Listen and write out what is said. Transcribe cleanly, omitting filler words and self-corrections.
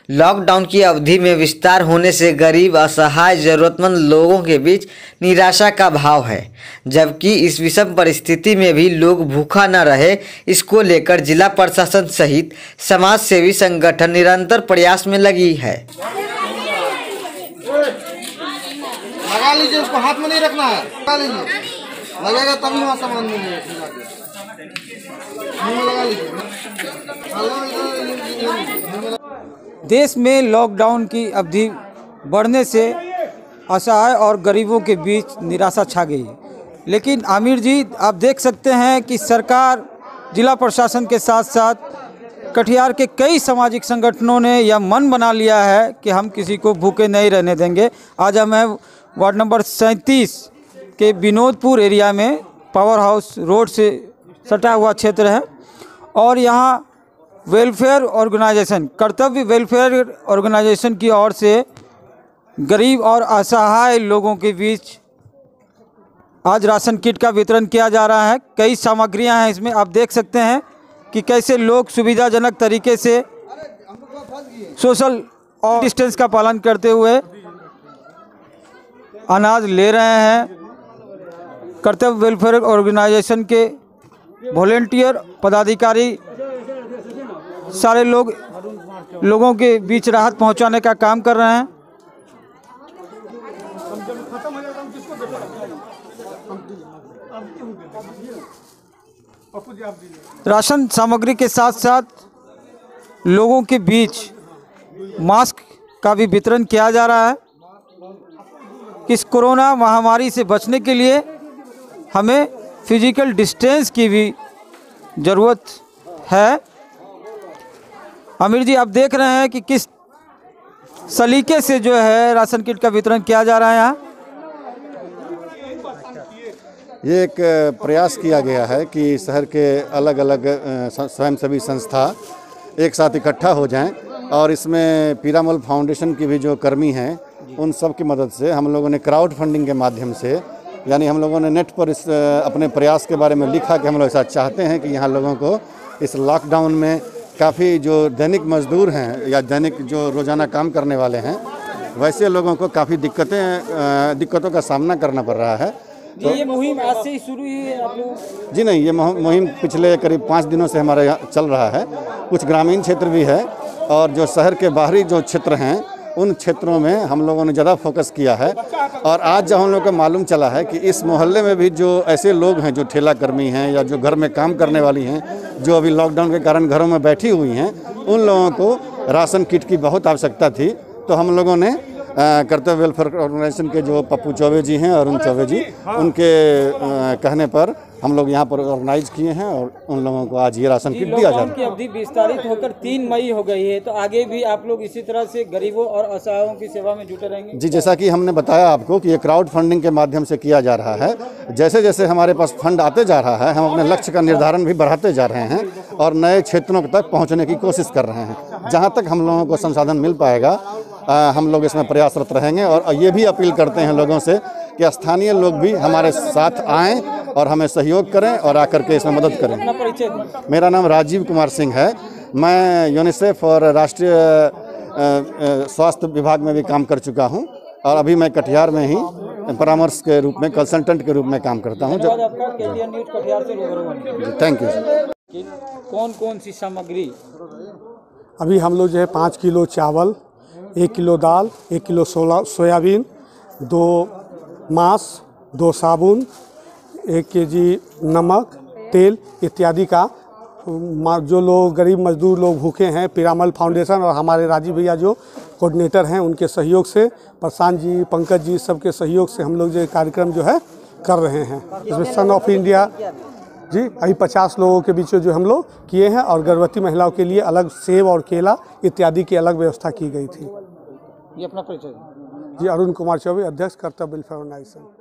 Lockdown की अवधि में विस्तार होने से गरीब, असहाय, जरूरतमंद लोगों के बीच निराशा का भाव है। जबकि इस विषम परिस्थिति में भी लोग भूखा न रहे, इसको लेकर जिला प्रशासन सहित समाज सेवी संगठन निरंतर प्रयास में लगी है। लगा लीजिए, उसको हाथ में नहीं रखना है, लगा लीजिए, लगेगा तभी वहाँ सामान मिलेगा। देश में लॉकडाउन की अवधि बढ़ने से असहाय और गरीबों के बीच निराशा छा गई है। लेकिन आमिर जी, आप देख सकते हैं कि सरकार, जिला प्रशासन के साथ साथ कटिहार के कई सामाजिक संगठनों ने यह मन बना लिया है कि हम किसी को भूखे नहीं रहने देंगे। आज हम हैं वार्ड नंबर 37 के विनोदपुर एरिया में, पावर हाउस रोड से सटा हुआ क्षेत्र है, और यहाँ welfare organisation, Kartavya welfare organisation की ओर से गरीब और असहाय लोगों के बीच आज राशन किट का वितरण किया जा रहा है। कई सामग्रियां हैं इसमें, आप देख सकते हैं कि कैसे लोग सुविधाजनक तरीके से सोशल और डिस्टेंस का पालन करते हुए अनाज ले रहे हैं। कर्तव्य वेलफेयर ऑर्गेनाइजेशन के वॉलेंटियर पदाधिकारी सारे लोगों के बीच राहत पहुंचाने का काम कर रहे हैं। राशन सामग्री के साथ साथ लोगों के बीच मास्क का भी वितरण किया जा रहा है। इस कोरोना महामारी से बचने के लिए हमें फिजिकल डिस्टेंस की भी ज़रूरत है। आमिर जी, आप देख रहे हैं कि किस सलीके से जो है राशन किट का वितरण किया जा रहा है। यहाँ ये एक प्रयास किया गया है कि शहर के अलग अलग स्वयंसेवी संस्था एक साथ इकट्ठा हो जाएं, और इसमें पीरामल फाउंडेशन की भी जो कर्मी हैं उन सब की मदद से हम लोगों ने क्राउड फंडिंग के माध्यम से, यानी हम लोगों ने नेट पर इस अपने प्रयास के बारे में लिखा कि हम लोग ऐसा चाहते हैं कि यहाँ लोगों को इस लॉकडाउन में काफ़ी जो दैनिक मजदूर हैं या दैनिक जो रोज़ाना काम करने वाले हैं, वैसे लोगों को काफ़ी दिक्कतों का सामना करना पड़ रहा है। तो ये मुहिम आज से ही शुरू हुई है आप लोग? जी नहीं, ये मुहिम पिछले करीब 5 दिनों से हमारे यहाँ चल रहा है। कुछ ग्रामीण क्षेत्र भी है, और जो शहर के बाहरी जो क्षेत्र हैं उन क्षेत्रों में हम लोगों ने ज़्यादा फोकस किया है। और आज जब हम लोग को मालूम चला है कि इस मोहल्ले में भी जो ऐसे लोग हैं जो ठेला कर्मी हैं या जो घर में काम करने वाली हैं, जो अभी लॉकडाउन के कारण घरों में बैठी हुई हैं, उन लोगों को राशन किट की बहुत आवश्यकता थी। तो हम लोगों ने कर्तव्य वेलफेयर ऑर्गेनाइजेशन के जो पप्पू चौबे जी हैं, अरुण चौबे जी, उनके कहने पर हम लोग यहाँ पर ऑर्गेनाइज किए हैं, और उन लोगों को आज ये राशन किट दिया जा रहा है। की अवधि विस्तारित होकर 3 मई हो गई है, तो आगे भी आप लोग इसी तरह से गरीबों और असहायों की सेवा में जुटे रहेंगे? जी, जैसा कि हमने बताया आपको कि ये क्राउड फंडिंग के माध्यम से किया जा रहा है। जैसे जैसे हमारे पास फंड आते जा रहा है, हम अपने लक्ष्य का निर्धारण भी बढ़ाते जा रहे हैं और नए क्षेत्रों तक पहुँचने की कोशिश कर रहे हैं। जहाँ तक हम लोगों को संसाधन मिल पाएगा हम लोग इसमें प्रयासरत रहेंगे। और ये भी अपील करते हैं लोगों से कि स्थानीय लोग भी हमारे साथ आएँ और हमें सहयोग करें और आकर के इसमें मदद करें। मेरा नाम राजीव कुमार सिंह है। मैं यूनिसेफ और राष्ट्रीय स्वास्थ्य विभाग में भी काम कर चुका हूं, और अभी मैं कटिहार में ही परामर्श के रूप में, कंसल्टेंट के रूप में काम करता हूं। Thank you sir. कौन कौन सी सामग्री? अभी हम लोग जो है 5 किलो चावल, 1 किलो दाल, 1 किलो सोयाबीन, 2 मांस, 2 साबुन, 1 केजी नमक, तेल इत्यादि का, जो लोग गरीब मजदूर लोग भूखे हैं, पीरामल फाउंडेशन और हमारे राजीव भैया जो कोऑर्डिनेटर हैं उनके सहयोग से, प्रशांत जी, पंकज जी, सबके सहयोग से हम लोग जो कार्यक्रम जो है कर रहे हैं। इसमें सन ऑफ इंडिया जी अभी 50 लोगों के बीच जो हम लोग किए हैं, और गर्भवती महिलाओं के लिए अलग सेब और केला इत्यादि की अलग व्यवस्था की गई थी। ये अपना परिचय? जी, अरुण कुमार चौबे, अध्यक्ष कर्तव्य वेलफेयर ऑर्गेनाइजेशन।